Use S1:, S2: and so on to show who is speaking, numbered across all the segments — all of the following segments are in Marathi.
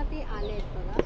S1: ते आले आहेत बघा.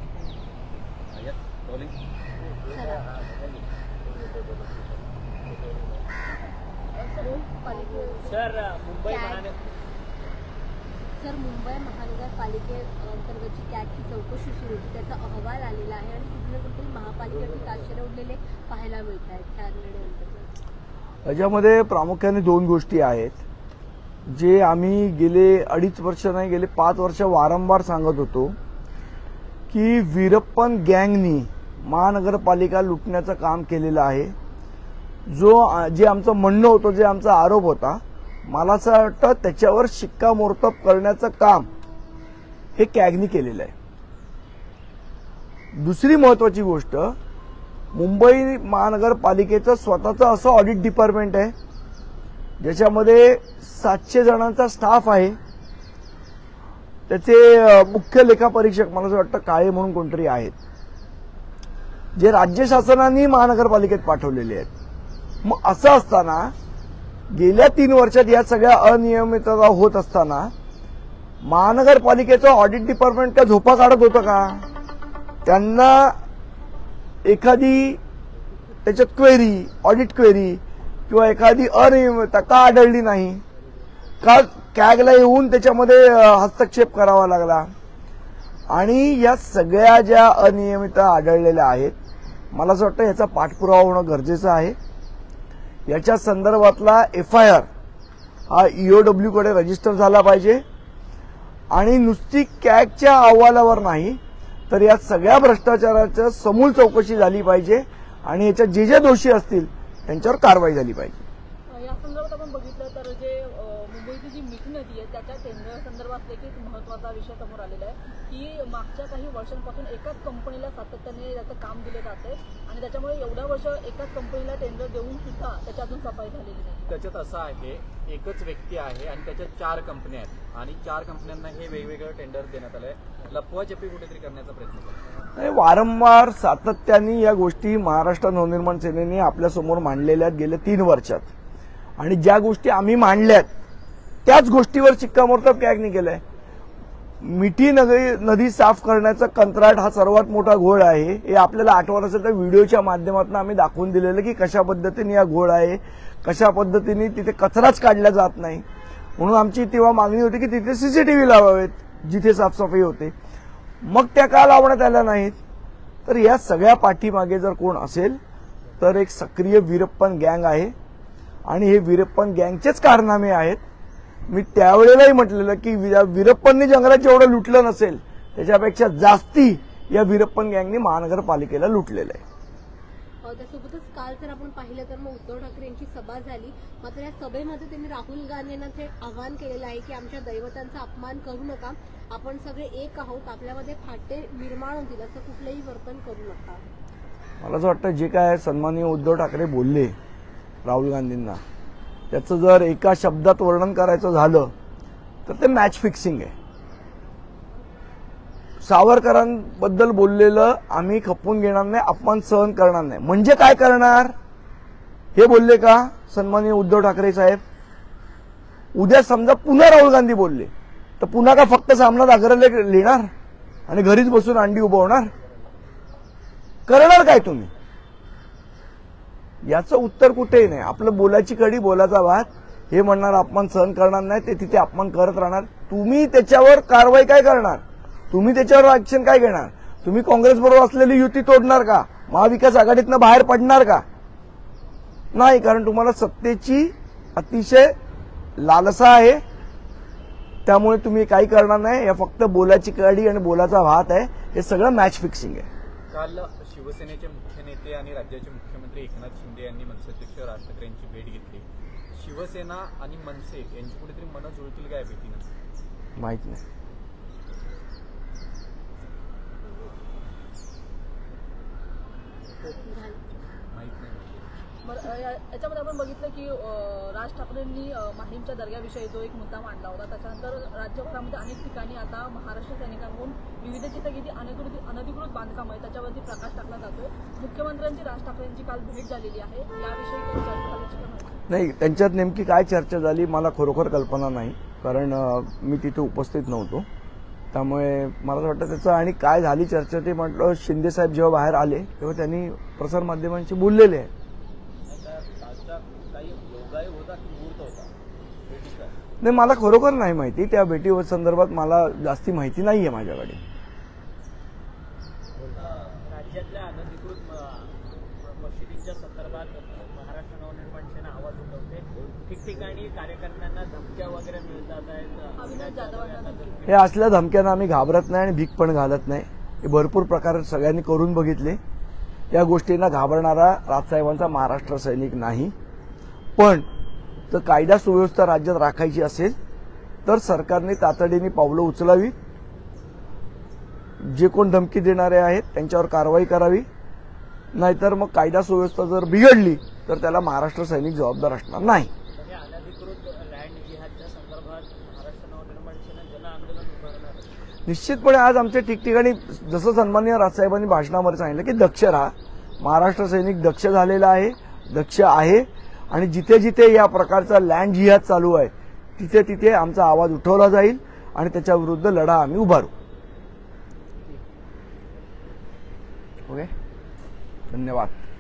S1: सर मुंबई महानगरपालिकेअंतर्गतची कॅगची चौकशी सुरू होती, त्याचा अहवाल आलेला आहे आणि कुठे कुठे महापालिकेवरती ताशेरे उडलेले पाहायला मिळत आहेत त्या निर्णयाअंतर्गत.
S2: याच्यामध्ये प्रामुख्याने दोन गोष्टी आहेत जे आम्ही गेले 2.5 वर्ष नाही गेले 5 वर्ष वारंवार सांगत होतो की वीरप्पन गँगनी महानगरपालिका लुटण्याचं काम केलेलं आहे. जे आमचं म्हणणं होतं, जे आमचा आरोप होता, मला असं वाटतं त्याच्यावर शिक्कामोर्तब करण्याचं काम हे कॅगनी केलेलं आहे. दुसरी महत्वाची गोष्ट, मुंबई महानगरपालिकेचं स्वतःचं असं ऑडिट डिपार्टमेंट आहे ज्याच्यामध्ये 700 जणांचा स्टाफ आहे. त्याचे मुख्य लेखापरीक्षक मला असं वाटतं काळे म्हणून कोणतरी आहेत, जे राज्य शासनाने महानगरपालिकेत पाठवलेले आहेत. मग असं असताना गेल्या 3 वर्षात या सगळ्या अनियमितता होत असताना महानगरपालिकेचं ऑडिट डिपार्टमेंट त्या झोपा काढत होतं का? त्यांना एखादी त्याच्यात क्वेरी, ऑडिट क्वेरी किंवा एखादी अनियमितता का आढळली नाही का? कॅगला येऊन त्याच्यामध्ये हस्तक्षेप करावा लागला. आणि या सगळ्या ज्या अनियमितता आढळलेल्या आहेत, मला असं वाटतं याचा पाठपुरावा होणं गरजेचं आहे. याच्या संदर्भातला FIR हा EOW कडे रजिस्टर झाला पाहिजे आणि नुसती कॅगच्या अहवालावर नाही तर या सगळ्या भ्रष्टाचाराचं समूल चौकशी झाली पाहिजे आणि याच्यात जे जे दोषी असतील त्यांच्यावर कारवाई झाली पाहिजे.
S3: या संदर्भात आपण बघितलं तर जे मुंबईची जी मिठी नदी आहे त्याच्या टेंडर संदर्भात देखील महत्त्वाचा विषय समोर आलेला आहे की मागच्या काही वर्षांपासून एकाच कंपनीला सातत्याने त्याचं काम दिले जाते आणि त्याच्यामुळे एवढ्या वर्ष एकाच कंपनीला टेंडर देऊन सुद्धा त्याच्यातून सफाई झालेली नाही.
S4: त्याच्यात असं आहे, एकच व्यक्ती आहे आणि त्याच्यात 4 कंपन्या आहेत आणि 4 कंपन्यांना हे वेगवेगळं टेंडर देण्यात आलंय. लपवाछपी कुठेतरी करण्याचा प्रयत्न करतो.
S2: वारंवार सातत्याने या गोष्टी महाराष्ट्र नवनिर्माण सेनेने आपल्यासमोर मांडलेल्या आहेत गेल्या 3 वर्षात आणि ज्या गोष्टी आम्ही मांडल्यात त्याच गोष्टीवर शिक्कामोर्तब कॅगने केलंय. मिठी नदी साफ करण्याचा कंत्राट हा सर्वात मोठा घोळ आहे. हे आपल्याला आठवत असेल तर व्हिडिओच्या माध्यमातून आम्ही दाखवून दिलेलं की कशा पद्धतीने हा घोळ आहे, कशा पद्धतीने तिथे कचराच काढला जात नाही. म्हणून आमची तेव्हा मागणी होती की तिथे CCTV लावावेत जिथे साफसफाई होते. मग त्या का लावण्यात आल्या नाहीत? तर या सगळ्या पाठीमागे जर कोण असेल तर एक सक्रिय वीरप्पन गँग आहे आणि हे वीरप्पन गँगचेच कारनामे आहेत. मी त्यावेळेलाही म्हटलेलं की वीरप्पनने जंगलात जेवढं लुटलं नसेल त्याच्यापेक्षा जास्ती या वीरप्पन गँगने महानगरपालिकेला लुटलेलं आहे.
S1: त्यासोबतच काल जर आपण पाहिलं तर मग उद्धव ठाकरे यांची सभा झाली, मात्र या सभेमध्ये त्यांनी राहुल गांधींना ते आवाहन केलेलं आहे की आमच्या दैवतांचा अपमान करू नका, आपण सगळे एक आहोत, आपल्यामध्ये फाटे निर्माण होतील, असं कुठलंही वर्तन करू नका.
S2: मला असं वाटतं जे काय सन्माननीय उद्धव ठाकरे बोलले राहुल गांधींना त्याचं जर एका शब्दात वर्णन करायचं झालं तर ते मॅच फिक्सिंग आहे. सावरकरांबद्दल बोललेलं आम्ही खपवून घेणार नाही, अपमान सहन करणार नाही म्हणजे काय करणार हे बोलले का सन्माननीय उद्धव ठाकरे साहेब? उद्या समजा पुन्हा राहुल गांधी बोलले तर पुन्हा का फक्त सामना दाखवले लिहिणार आणि घरीच बसून अंडी उभवणार? करणार काय तुम्ही? याचं उत्तर कुठेही नाही. आपलं बोलाची कडी, बोलाचा भात. हे म्हणणार अपमान सहन करणार नाही, ते तिथे अपमान करत राहणार. तुम्ही त्याच्यावर कारवाई काय करणार? तुम्ही त्याच्यावर ऍक्शन काय घेणार? तुम्ही काँग्रेस बरोबर असलेली युती तोडणार का? महाविकास आघाडीतनं बाहेर पडणार का? नाही, कारण तुम्हाला सत्तेची अतिशय लालसा आहे. त्यामुळे तुम्ही काही करणार नाही. या फक्त बोलाची कडी आणि बोलाचा भात आहे. हे सगळं मॅच फिक्सिंग आहे.
S4: काल शिवसेनेचे मुख्य नेते आणि राज्याचे मुख्यमंत्री एकनाथ शिंदे यांनी मनसेध्यक्ष राज ठाकरे यांची भेट घेतली. शिवसेना आणि मनसे यांची कुठेतरी मनं जुळतील काय भेटीनं?
S2: माहित नाही.
S3: याच्यामध्ये आपण बघितलं की राज ठाकरेंनी माहीमच्या दर्ग्याविषयी जो एक मुद्दा मांडला होता, त्याच्यानंतर राज्यभरामध्ये अनेक ठिकाणी आता महाराष्ट्र सैनिकांकडून विविध जिथे किती अनधिकृत बांधकाम आहे त्याच्यावरती प्रकाश टाकला जातोय. मुख्यमंत्र्यांची राज ठाकरेंची काल भेट झालेली आहे, याविषयी काही चर्चा झाल्याची
S2: नाही. त्यांच्यात नेमकी काय चर्चा झाली मला खरोखर कल्पना नाही, कारण मी तिथे उपस्थित नव्हतो. त्यामुळे मला असं वाटतं त्याचं आणि काय झाली चर्चा ते म्हटलं शिंदे साहेब जेव्हा बाहेर आले तेव्हा त्यांनी प्रसारमाध्यमांशी बोललेले आहे. नाही मला खरोखर नाही माहिती त्या भेटी संदर्भात मला जास्ती माहिती नाहीये माझ्याकडे.
S5: राज्यातल्या अनधिकृत मशिदींच्या संदर्भात महाराष्ट्र नवनिर्माण सेना आवाज उठवते. ठिकठिकाणी कार्यकर्त्यांना धमक्या वगैरे मिळतात आहेत.
S3: अविनाश जाधवांना
S2: हे असल्या धमक्यांना आम्ही घाबरत नाही आणि भीक पण घालत नाही. हे भरपूर प्रकारे सगळ्यांनी करून बघितले. या गोष्टींना घाबरणारा राजसाहेबांचा महाराष्ट्र सैनिक नाही. पण तर कायदा सुव्यवस्था राज्यात राखायची असेल तर सरकारने तातडीने पावलं उचलावी. जे कोण धमकी देणारे आहेत त्यांच्यावर कारवाई करावी. नाहीतर मग कायदा सुव्यवस्था जर बिघडली तर त्याला महाराष्ट्र सैनिक जबाबदार असणार नाही.
S5: म्हणजे अनधिकृत लँड जिहादच्या संदर्भात महाराष्ट्र नवनिर्माण सेना जन आंदोलन उभारणार.
S2: निश्चितपणे आज आमच्या ठिकठिकाणी जसं सन्माननीय राजसाहेबांनी भाषणामध्ये सांगितलं की दक्ष राहा. महाराष्ट्र सैनिक दक्ष झालेला आहे, दक्ष आहे आणि जिथे जिथे या प्रकारचा लँड जिहाद चालू आहे तिथे तिथे आमचा आवाज उठवला जाईल आणि त्याच्या विरुद्ध लढा आम्ही उभारू. ओके, धन्यवाद.